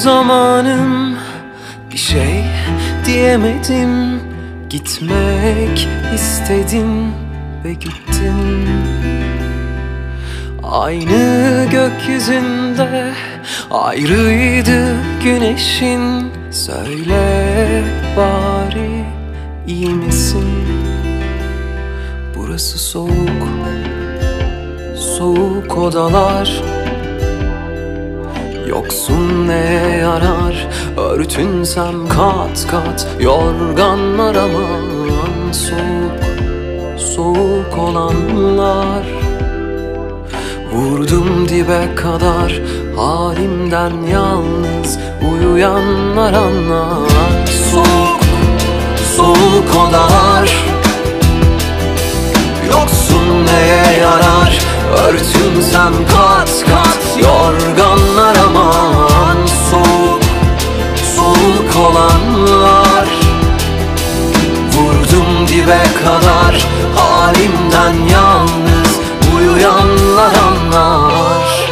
zamanım, bir şey diyemedim. Gitmek istedin ve gittin. Aynı gökyüzünde ayrıydı güneşin. Söyle bari, iyi misin? Burası soğuk, soğuk odalar. Yoksun neye yarar? Örtünsem kat kat yorganlar, aman soğuk, soğuk olanlar. Vurdum dibe kadar halimden yalnız uyuyanlar anlar. Soğuk, soğuk odalar. Yoksun neye yarar? Örtünsem kat kat yorganlar, aman soğuk, soğuk olanlar. Vurdum dibe kadar halimden yalnız uyuyanlar anlar.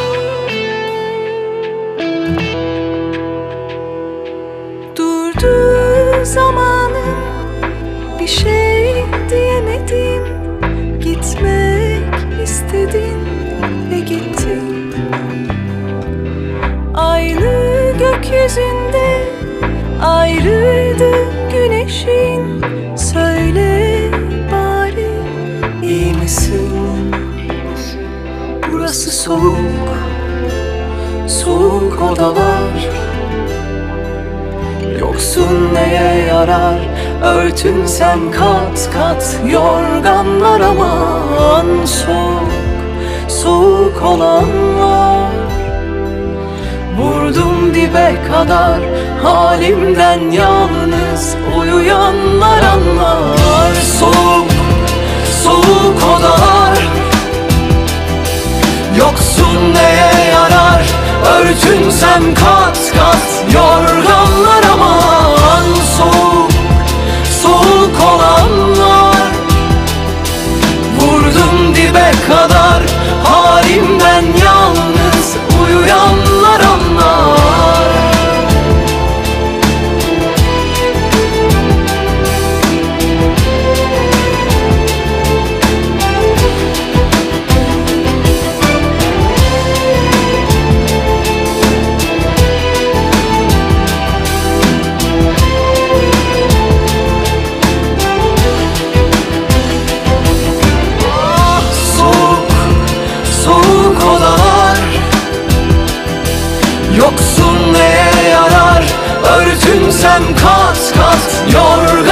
Durdu zamanım, bir şey diyemedim. Gitmek istedin ve gittin. Aynı gökyüzünde ayrıydı güneşin. Söyle bari, İyi misin? Burası soğuk, soğuk odalar. Yoksun neye yarar? Örtünsem kat kat yorganlar, aman soğuk, soğuk olanlar. Vurdum dibe kadar halimden yalnız uyuyanlar anlar. Soğuk, soğuk odalar. Yoksun neye yarar? Örtünsem kat kat yorganlar, aman soğuk, soğuk olanlar. Vurdum dibe kadar halimden yalnız uyuyanlar anlar. Yoksun neye yarar? Örtünsem kat kat yorganlar.